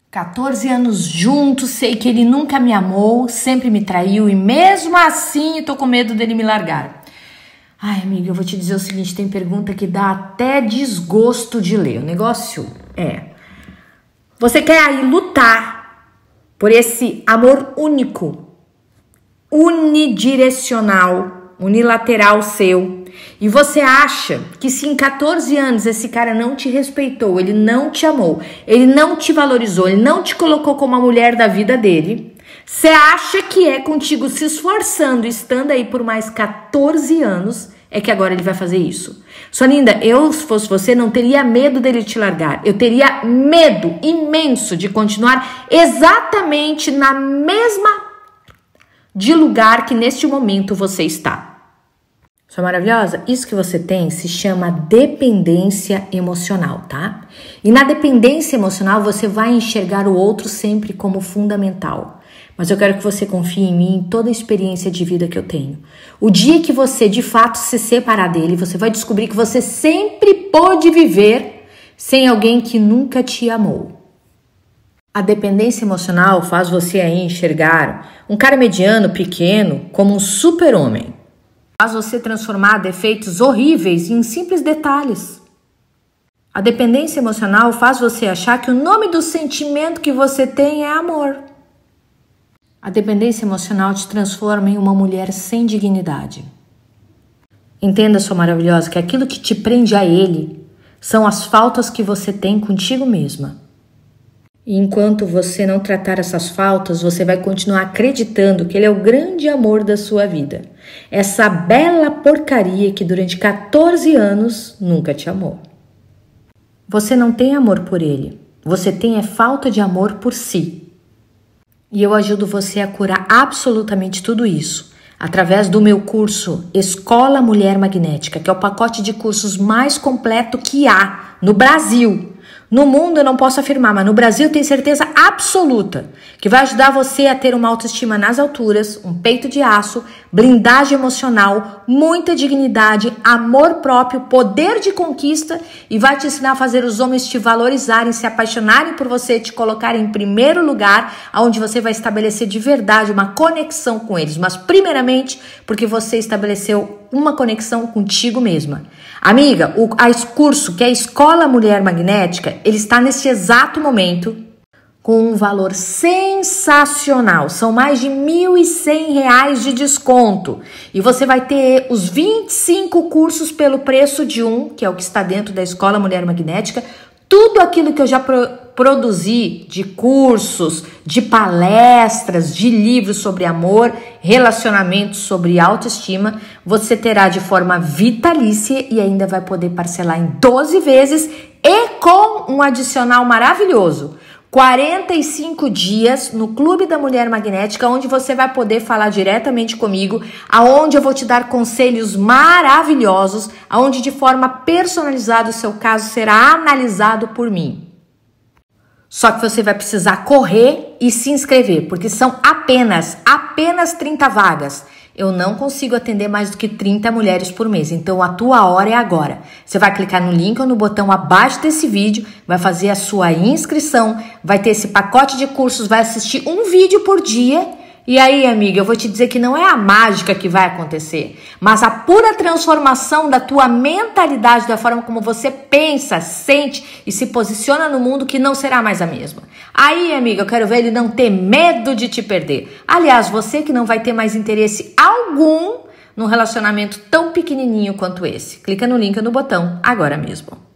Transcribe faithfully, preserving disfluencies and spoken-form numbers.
quatorze anos juntos, sei que ele nunca me amou, sempre me traiu e mesmo assim tô com medo dele me largar. Ai, amiga, eu vou te dizer o seguinte, tem pergunta que dá até desgosto de ler. O negócio é, você quer aí lutar por esse amor único, unidirecional, unilateral seu, e você acha que se em quatorze anos esse cara não te respeitou, ele não te amou, ele não te valorizou, ele não te colocou como a mulher da vida dele, você acha que é contigo se esforçando, estando aí por mais quatorze anos, é que agora ele vai fazer isso? Sua linda, eu se fosse você não teria medo dele te largar, eu teria medo imenso de continuar exatamente na mesma de lugar que neste momento você está. Sua maravilhosa, isso que você tem se chama dependência emocional, tá? E na dependência emocional você vai enxergar o outro sempre como fundamental. Mas eu quero que você confie em mim, em toda a experiência de vida que eu tenho. O dia que você de fato se separar dele, você vai descobrir que você sempre pôde viver sem alguém que nunca te amou. A dependência emocional faz você aí enxergar um cara mediano, pequeno, como um super-homem. Faz você transformar defeitos horríveis em simples detalhes. A dependência emocional faz você achar que o nome do sentimento que você tem é amor. A dependência emocional te transforma em uma mulher sem dignidade. Entenda, sua maravilhosa, que aquilo que te prende a ele são as faltas que você tem contigo mesma. E enquanto você não tratar essas faltas, você vai continuar acreditando que ele é o grande amor da sua vida. Essa bela porcaria que durante quatorze anos nunca te amou. Você não tem amor por ele. Você tem é falta de amor por si. E eu ajudo você a curar absolutamente tudo isso através do meu curso Escola Mulher Magnética, que é o pacote de cursos mais completo que há no Brasil. No mundo eu não posso afirmar, mas no Brasil eu tenho certeza absoluta que vai ajudar você a ter uma autoestima nas alturas, um peito de aço, blindagem emocional, muita dignidade, amor próprio, poder de conquista e vai te ensinar a fazer os homens te valorizarem, se apaixonarem por você, te colocarem em primeiro lugar, onde você vai estabelecer de verdade uma conexão com eles, mas primeiramente porque você estabeleceu uma conexão contigo mesma. Amiga, o a curso que é a Escola Mulher Magnética, ele está nesse exato momento com um valor sensacional. São mais de mil e cem reais de desconto. E você vai ter os vinte e cinco cursos pelo preço de um, que é o que está dentro da Escola Mulher Magnética. Tudo aquilo que eu já pro, produzi de cursos, de palestras, de livros sobre amor, relacionamentos, sobre autoestima, você terá de forma vitalícia e ainda vai poder parcelar em doze vezes e com um adicional maravilhoso. quarenta e cinco dias no Clube da Mulher Magnética, onde você vai poder falar diretamente comigo, aonde eu vou te dar conselhos maravilhosos, aonde de forma personalizada o seu caso será analisado por mim. Só que você vai precisar correr e se inscrever, porque são apenas, apenas trinta vagas. Eu não consigo atender mais do que trinta mulheres por mês, então a tua hora é agora. Você vai clicar no link ou no botão abaixo desse vídeo, vai fazer a sua inscrição, vai ter esse pacote de cursos, vai assistir um vídeo por dia. E aí, amiga, eu vou te dizer que não é a mágica que vai acontecer, mas a pura transformação da tua mentalidade, da forma como você pensa, sente e se posiciona no mundo, que não será mais a mesma. Aí, amiga, eu quero ver ele não ter medo de te perder. Aliás, você que não vai ter mais interesse algum num relacionamento tão pequenininho quanto esse. Clica no link ou no botão agora mesmo.